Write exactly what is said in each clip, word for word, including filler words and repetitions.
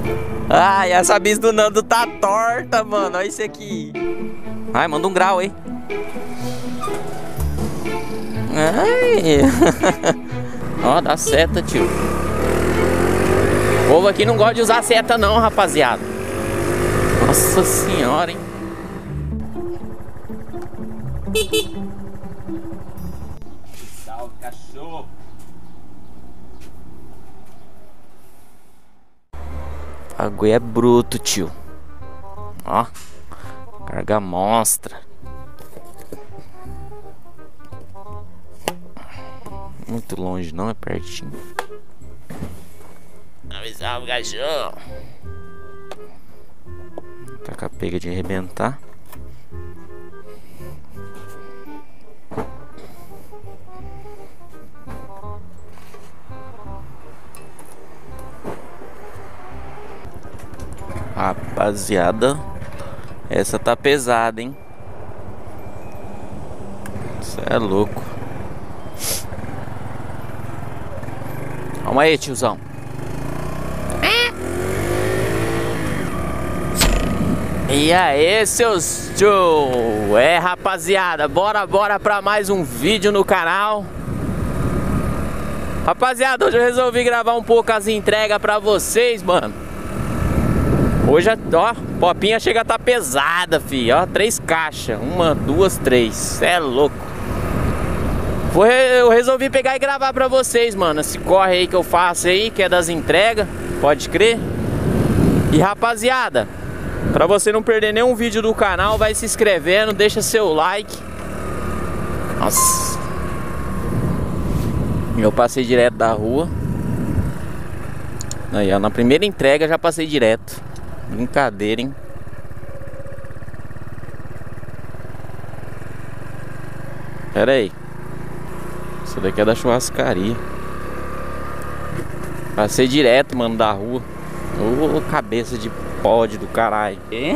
Ai, essa bis do Nando tá torta, mano. Olha isso aqui. Ai, manda um grau, hein. Ai. Ó, dá seta, tio. O povo aqui não gosta de usar seta não, rapaziada. Nossa senhora, hein. Salve, cachorro. O bagulho é bruto, tio. Ó, carga monstra. Muito longe não, é pertinho. Salve, salve, cachorro. Tá com a pega de arrebentar. Rapaziada, essa tá pesada, hein? Isso é louco. Calma aí, tiozão. E aí, seus tio? É, rapaziada, bora, bora pra mais um vídeo no canal. Rapaziada, hoje eu resolvi gravar um pouco as entregas pra vocês, mano. Hoje, ó, popinha chega a tá pesada, fi. Ó, três caixas. Uma, duas, três. Cê é louco. Foi, eu resolvi pegar e gravar pra vocês, mano. Esse corre aí que eu faço aí, que é das entregas. Pode crer. E rapaziada, pra você não perder nenhum vídeo do canal, vai se inscrevendo, deixa seu like. Nossa. Eu passei direto da rua. Aí, ó, na primeira entrega já passei direto. Brincadeira, hein? Pera aí. Isso daqui é da churrascaria. Passei direto, mano, da rua. Ô, oh, cabeça de pod do caralho.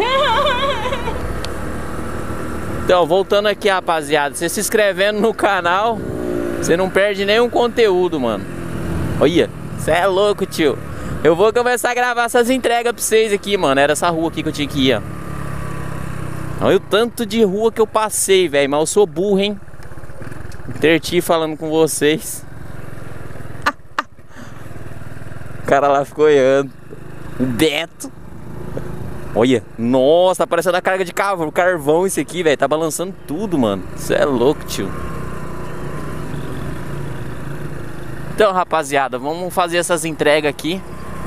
Então, voltando aqui, rapaziada. Você se inscrevendo no canal, você não perde nenhum conteúdo, mano. Olha, você é louco, tio. Eu vou começar a gravar essas entregas pra vocês aqui, mano. Era essa rua aqui que eu tinha que ir, ó. Olha o tanto de rua que eu passei, velho. Mas eu sou burro, hein? Interti falando com vocês. O cara lá ficou olhando. O Beto. Olha, nossa, tá parecendo a carga de carvão, carvão esse aqui, velho. Tá balançando tudo, mano. Isso é louco, tio. Então, rapaziada, vamos fazer essas entregas aqui.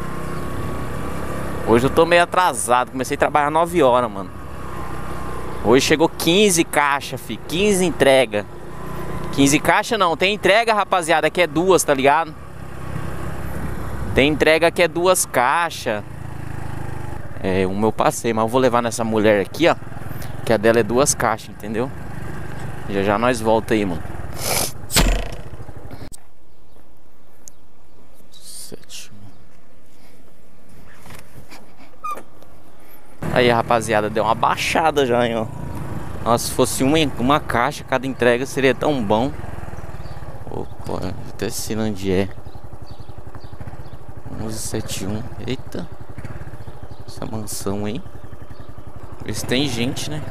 Hoje eu tô meio atrasado, comecei a trabalhar nove horas, mano. Hoje chegou quinze caixas, fi, quinze entrega. quinze caixas não, tem entrega, rapaziada, que é duas, tá ligado? Tem entrega que é duas caixas. É, uma eu passei, mas eu vou levar nessa mulher aqui, ó. Que a dela é duas caixas, entendeu? Já já nós volta aí, mano. Aí, rapaziada, deu uma baixada já, hein, ó. Nossa, se fosse uma, uma caixa, cada entrega seria tão bom. Opa, até sei onde é. onze setenta e um. Eita. Essa mansão aí. Vê se tem gente, né?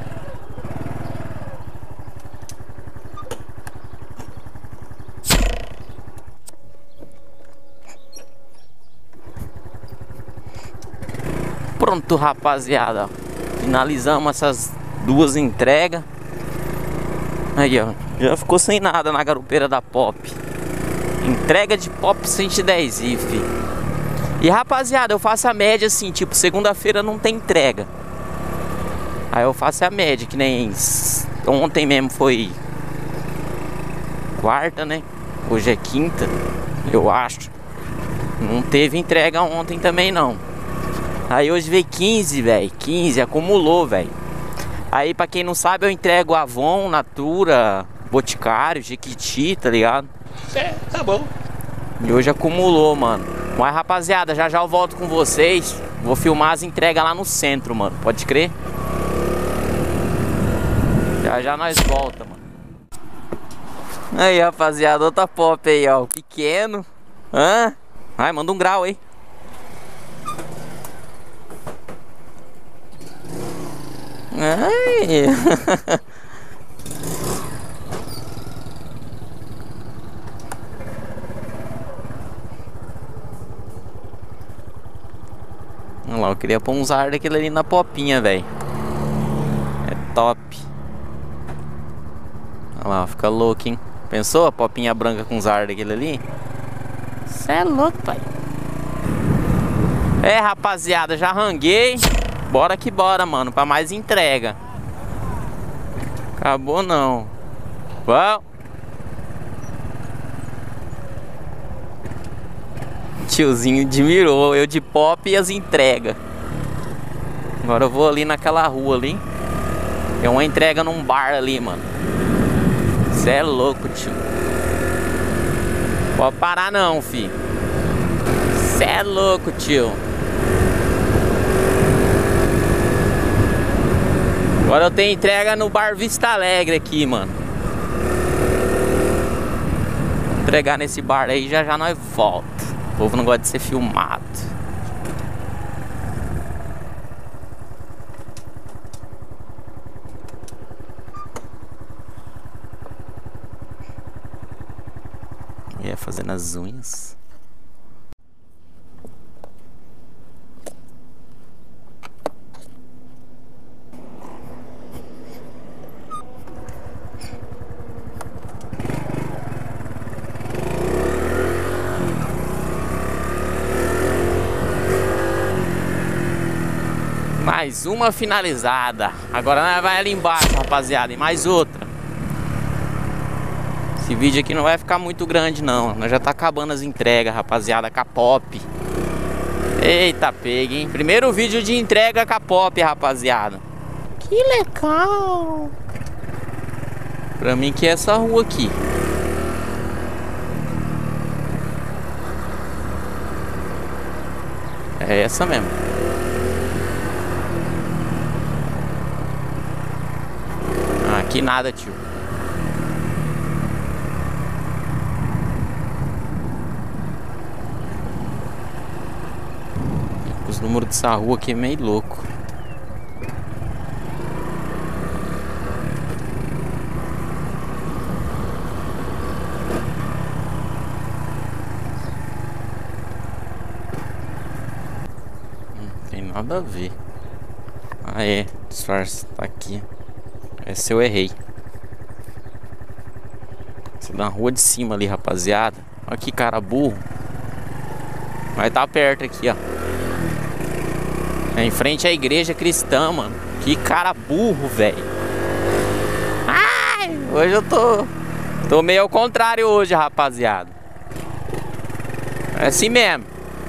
Pronto, rapaziada. Finalizamos essas duas entregas. Aí, ó. Já ficou sem nada na garupeira da Pop. Entrega de Pop cento e dez i, fi. E, rapaziada, eu faço a média assim. Tipo, segunda-feira não tem entrega. Aí eu faço a média, que nem ontem mesmo foi quarta, né? Hoje é quinta, eu acho. Não teve entrega ontem também, não. Aí hoje veio quinze, velho. quinze, acumulou, velho. Aí, pra quem não sabe, eu entrego Avon, Natura, Boticário, Jequiti, tá ligado? É, tá bom. E hoje acumulou, mano. Mas, rapaziada, já já eu volto com vocês. Vou filmar as entregas lá no centro, mano. Pode crer? Já já nós volta, mano. Aí, rapaziada, outra Pop aí, ó. Pequeno. Hã? Ai, manda um grau aí. Ai. Olha lá, eu queria pôr uns ar daquele ali na popinha, velho. É top. Olha lá, fica louco, hein? Pensou a popinha branca com uns ar daquele ali? Cê é louco, pai. É, rapaziada, já ranguei. Bora que bora, mano, pra mais entrega. Acabou não. Vamos. Tiozinho admirou eu de pop e as entregas. Agora eu vou ali naquela rua ali. Tem uma entrega num bar ali, mano. Cê é louco, tio. Pode parar não, fi. Cê é louco, tio. Agora eu tenho entrega no bar Vista Alegre aqui, mano. Vou entregar nesse bar aí, já já nós volta. O povo não gosta de ser filmado. Ia fazendo as unhas. Mais uma finalizada. Agora nós vai ali embaixo, rapaziada, e mais outra. Esse vídeo aqui não vai ficar muito grande não. Nós já tá acabando as entregas, rapaziada, com a Pop. Eita, pega, hein? Primeiro vídeo de entrega com a Pop, rapaziada. Que legal. Pra mim que é essa rua aqui. É essa mesmo. Aqui nada, tio. Os números dessa rua aqui é meio louco. Não tem nada a ver. Ah, é. Disfarce tá aqui. Esse eu errei. Essa da rua de cima ali, rapaziada. Olha que cara burro. Vai tá perto aqui, ó. É em frente à igreja cristã, mano. Que cara burro, velho. Ai, hoje eu tô Tô meio ao contrário hoje, rapaziada. É assim mesmo.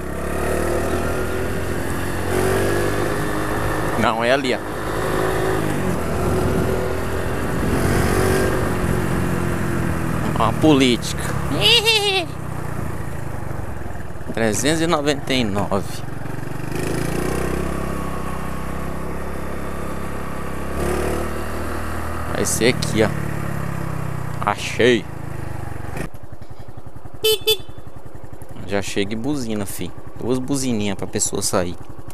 Não, é ali, ó. Uma política. trezentos e noventa e nove. Vai ser aqui, ó. Achei. Já chega e buzina, fi. Duas buzininhas pra pessoa sair.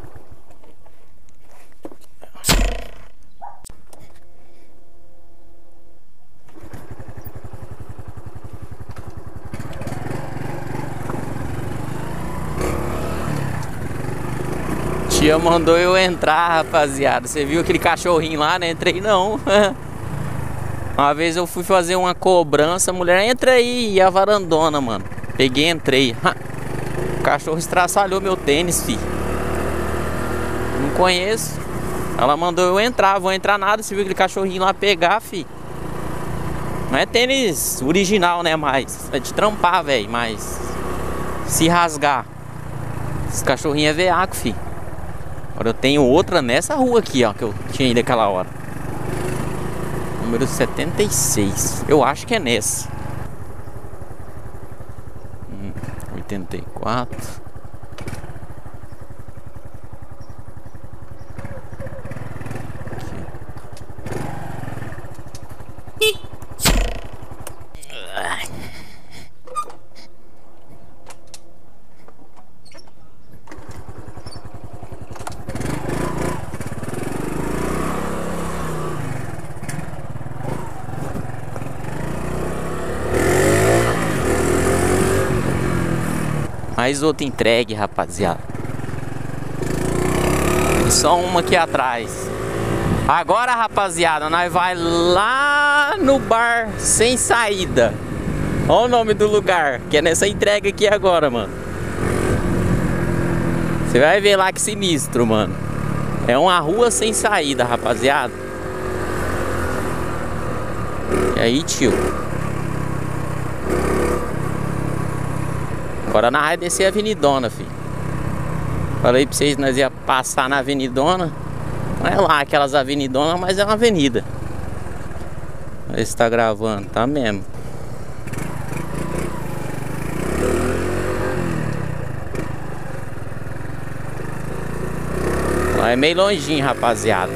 Tia mandou eu entrar, rapaziada. Você viu aquele cachorrinho lá, né? Entrei não. Uma vez eu fui fazer uma cobrança, a mulher, entra aí, e a varandona, mano. Peguei e entrei. O cachorro estraçalhou meu tênis, fi. Não conheço. Ela mandou eu entrar, vou entrar nada. Você viu aquele cachorrinho lá pegar, fi. Não é tênis original, né? Mas é de trampar, velho. Mas se rasgar, esse cachorrinho é veaco, fi. Agora eu tenho outra nessa rua aqui, ó, que eu tinha ido aquela hora. Número setenta e seis. Eu acho que é nessa. Hum, oitenta e quatro. Mais outra entregue, rapaziada. E só uma aqui atrás. Agora, rapaziada, nós vai lá no bar sem saída. Olha o nome do lugar, que é nessa entrega aqui agora, mano. Você vai ver lá que sinistro, mano. É uma rua sem saída, rapaziada. E aí, tio? Agora nós vai descer a avenidona, filho. Falei pra vocês, nós ia passar na avenidona. Não é lá aquelas avenidonas, mas é uma avenida. Aí você tá gravando, tá mesmo. Lá é meio longinho, rapaziada.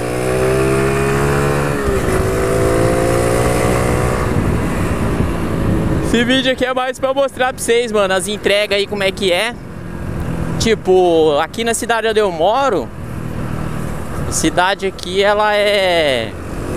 Esse vídeo aqui é mais pra mostrar pra vocês, mano, as entregas aí, como é que é. Tipo, aqui na cidade onde eu moro, a cidade aqui, ela é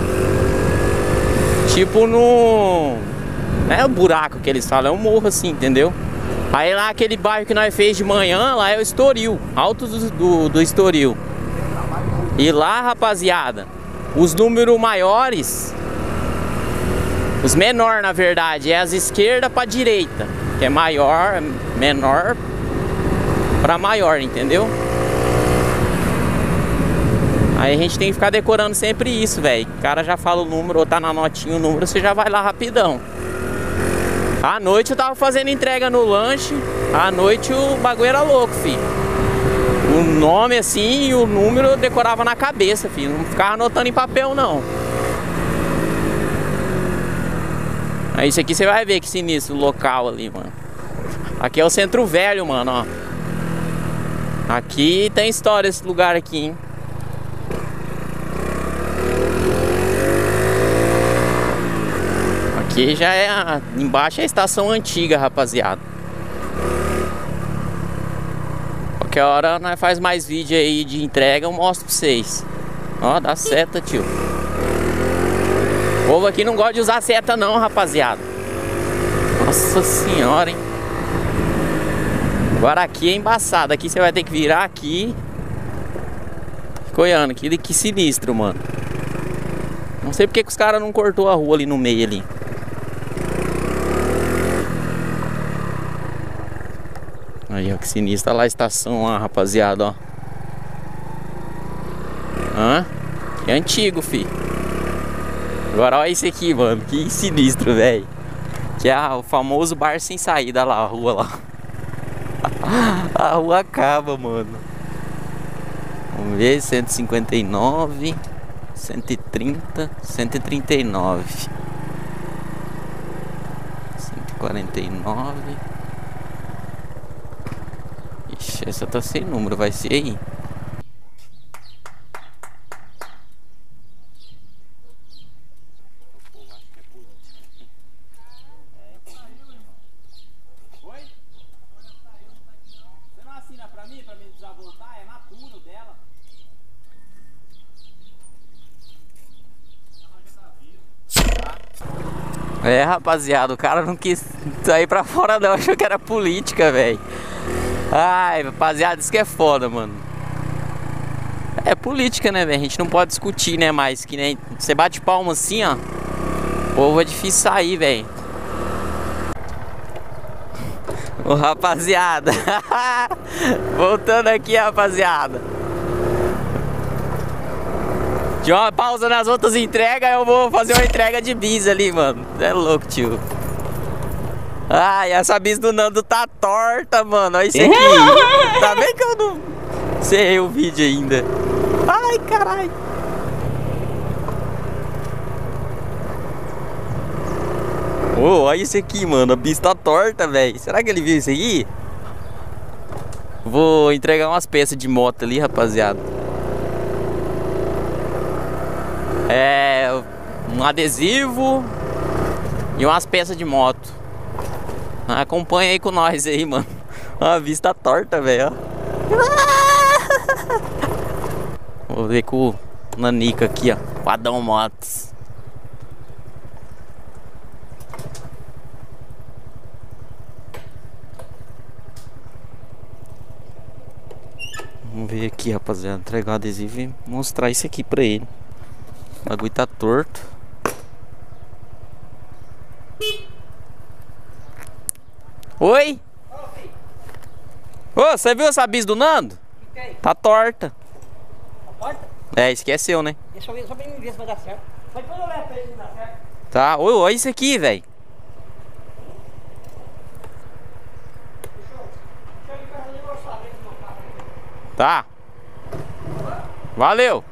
tipo no... Não é o buraco que eles falam, é um morro assim, entendeu? Aí lá aquele bairro que nós fez de manhã, lá é o Estoril, Alto do, do, do Estoril. E lá, rapaziada, os números maiores, os menores na verdade, é as esquerdas pra direita, que é maior, menor pra maior, entendeu? Aí a gente tem que ficar decorando sempre isso, velho. O cara já fala o número, ou tá na notinha o número, você já vai lá rapidão. À noite eu tava fazendo entrega no lanche. À noite o bagulho era louco, filho. O nome assim e o número eu decorava na cabeça, filho. Não ficava anotando em papel, não. Aí isso aqui você vai ver que sinistro o local ali, mano. Aqui é o Centro Velho, mano, ó. Aqui tem história esse lugar aqui, hein. Aqui já é a, embaixo é a estação antiga, rapaziada. Qualquer hora nós faz mais vídeo aí de entrega, eu mostro pra vocês. Ó, dá seta, tio. O povo aqui não gosta de usar seta não, rapaziada. Nossa senhora, hein. Agora aqui é embaçado. Aqui você vai ter que virar aqui. Coiano, que, que sinistro, mano. Não sei porque que os caras não cortou a rua ali no meio ali. Aí, ó, que sinistro. Olha lá a estação lá, rapaziada, ó. Hã? É antigo, fi. Agora olha esse aqui, mano. Que sinistro, velho. Que é o famoso bar sem saída lá, a rua lá. A rua acaba, mano. Vamos ver, cento e cinquenta e nove, cento e trinta, cento e trinta e nove, cento e quarenta e nove. Ixi, essa tá sem número, vai ser aí. É, rapaziada, o cara não quis sair pra fora não, achou que era política, velho. Ai, rapaziada, isso que é foda, mano. É política, né, velho? A gente não pode discutir, né, mais que nem... Você bate palma assim, ó. O povo é difícil sair, velho. Ô, rapaziada. Voltando aqui, rapaziada. De uma pausa nas outras entregas, eu vou fazer uma entrega de bis ali, mano. É louco, tio. Ai, essa bis do Nando tá torta, mano. Olha isso aqui. Tá bem que eu não encerrei o vídeo ainda. Ai, caralho. Oh, olha isso aqui, mano. A bis tá torta, velho. Será que ele viu isso aí? Vou entregar umas peças de moto ali, rapaziada. É, um adesivo e umas peças de moto. Acompanha aí com nós aí, mano. A vista torta, velho. Vou ver com o Nanica aqui, ó. O Adão Motos. Vamos ver aqui, rapaziada. Entregar o adesivo e mostrar isso aqui pra ele. O bagulho tá torto. Oi? Ô, você viu essa bis do Nando? Tá torta. Tá torta? É, esqueceu, né? Deixa eu ver, só pra mim ver se vai dar certo. Mas depois eu levo pra ele se dar certo. Tá, oi, olha isso aqui, velho. Tá. Valeu.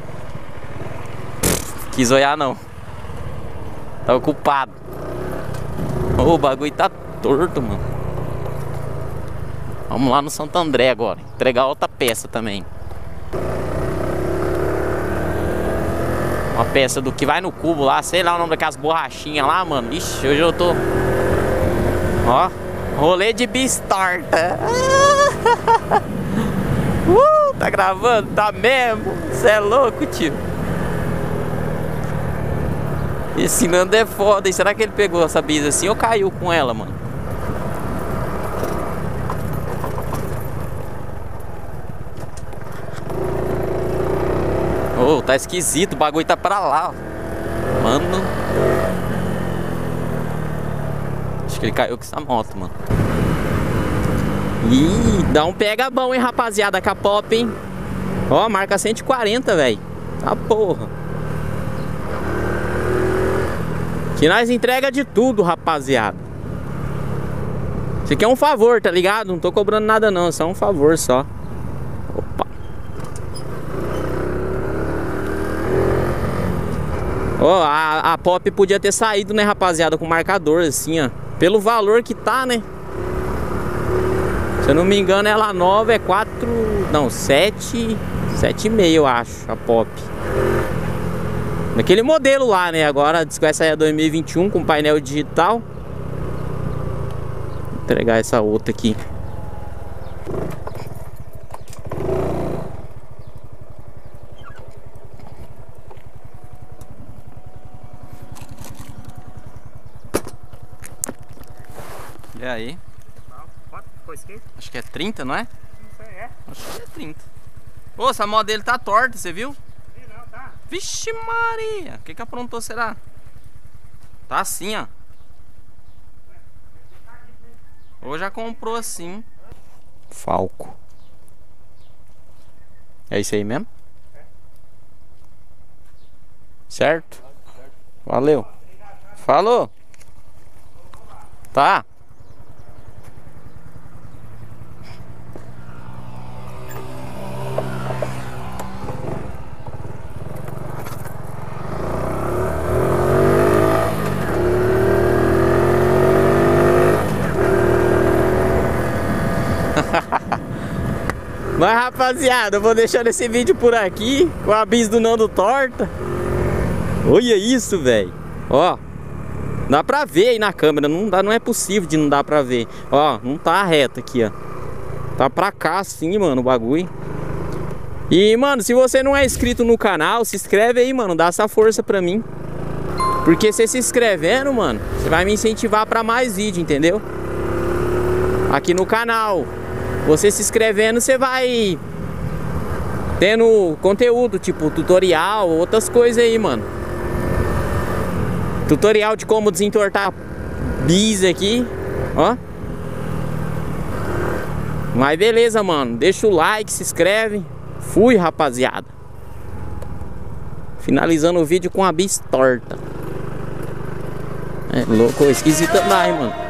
Quis olhar não. Tá ocupado. Ô, o bagulho tá torto, mano. Vamos lá no Santo André agora. Entregar outra peça também. Uma peça do que vai no cubo lá. Sei lá o nome daquelas borrachinhas lá, mano. Ixi, hoje eu tô... Ó. Rolê de bis torta. Uh, tá gravando? Tá mesmo? Cê é louco, tio. Esse Nando é foda. E será que ele pegou essa bis assim ou caiu com ela, mano? Oh, tá esquisito. O bagulho tá pra lá, ó. Mano. Acho que ele caiu com essa moto, mano. Ih, dá um pega bom, hein, rapaziada, com a Pop, hein? Ó, marca cento e quarenta, velho. Tá porra. Que nós entrega de tudo, rapaziada. Isso aqui é um favor, tá ligado? Não tô cobrando nada não, só um favor só. Opa. Ó, a, a Pop podia ter saído, né, rapaziada, com marcador assim, ó. Pelo valor que tá, né? Se eu não me engano, ela nova é quatro... Não, sete... sete e meio, eu acho, a Pop. Naquele modelo lá, né? Agora diz que essa é dois mil e vinte e um com painel digital. Vou entregar essa outra aqui. E aí? Acho que é trinta, não é? Não sei, é. Acho que é trinta. Ô, essa moto dele tá torta, você viu? Sim, não, tá. Vixe Maria, o que que aprontou será? Tá assim, ó. Ou já comprou assim. Falco. É isso aí mesmo? É. Certo? Valeu. Falou. Tá. Mas rapaziada, eu vou deixando esse vídeo por aqui com a bis do Nando torta. Olha isso, velho. Ó, dá pra ver aí na câmera. Não, dá, não é possível de não dar pra ver. Ó, não tá reto aqui, ó. Tá pra cá assim, mano, o bagulho. E, mano, se você não é inscrito no canal, se inscreve aí, mano. Dá essa força pra mim. Porque você se inscrevendo, mano, você vai me incentivar pra mais vídeo, entendeu? Aqui no canal. Você se inscrevendo, você vai tendo conteúdo, tipo tutorial, outras coisas aí, mano. Tutorial de como desentortar bis aqui, ó. Mas beleza, mano. Deixa o like, se inscreve. Fui, rapaziada. Finalizando o vídeo com a bis torta. É louco, esquisita lá, hein, mano.